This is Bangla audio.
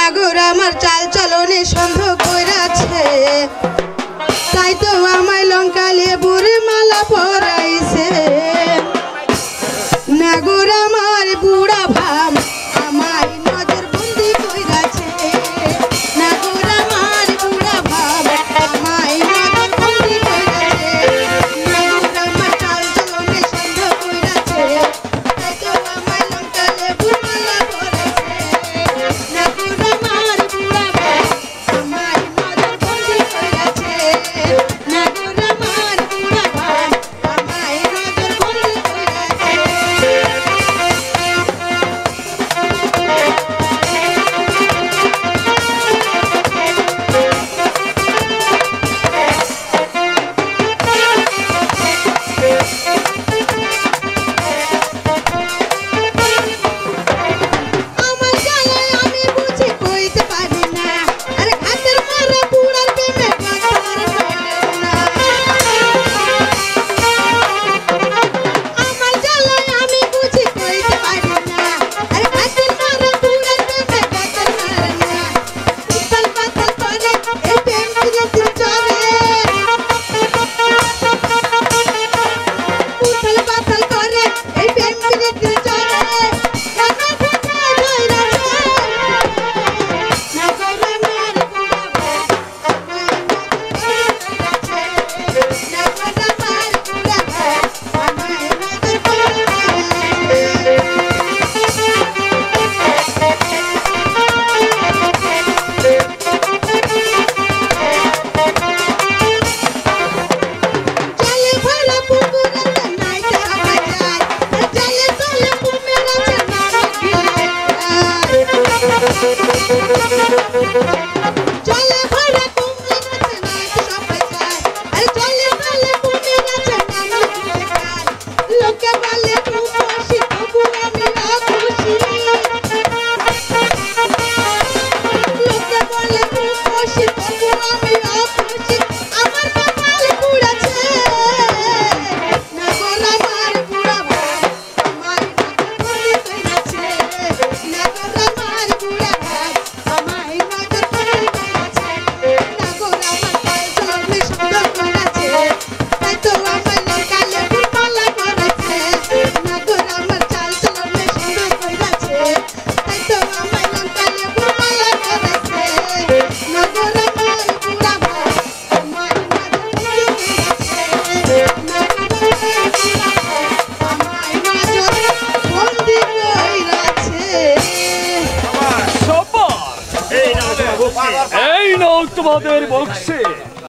নাগর আমার চাল চলনে সন্দেহ কইরাছে তাই তো আমায় লঙ্কা লেবুর মালা পরাইছে নাগর আমার বুড়া ভাম আমায় নজর বন্দি কইরাছে নাগর আমার বুড়া ভাম আমায় নজর বন্দি কইরাছে নাগর আমার চাল চলনে সন্দেহ কইরাছে তাই তো আমায় লঙ্কা লেবুর মালা পরাইছে নাগর আমার বুড়া ভাম আমায় নজর বন্দি কইরাছে নাগর আমার বুড়া ভাম আমায় নজর বন্দি কইরাছে আমার জ্বালায় আমি বুঝি কইতে পারি না আরে হাতের মারা বুড়ার প্রেমে কথার না আমার জ্বালায় আমি বুঝি কইতে পারি না আরে হাতের মারা বুড়ার প্রেমে কথার না উতাল পাতাল করে এই প্রেম ফিরেছে চলে উতাল পাতাল করে এই প্রেম ফিরেছে চলে চলে ভরা কুমির আছে নাচ সবাই যায় আরে চলে চলে কুমির আছে নাচ যায় লোকে বলে রূপসী তবু আমি অখুশি লোকে বলে রূপসী তবু আমি অখুশি আমার কপাল পুড়েছে নাগর আমার বুড়া ভাই আমার নজর কইরাছে নাগর আমার বুড়া ভাই আমায় নজর কইরাছে নাগর আমার চাল চলনে সন্দেহ কইরাছে তাই তো আমায় লঙ্কা লেবুর মালা পরাইছে নাগর আমার চাল চলনে সন্দেহ কইরাছে তাই তো আমায় লঙ্কা লেবুর মালা পরাইছে নাগর আমার বুড়া ভাই আমায় নজর কইরাছে নাগর আমার বুড়া ভাই আমায় নজর বন্দি কইরাছে এই নাও তোমাদের বক্সে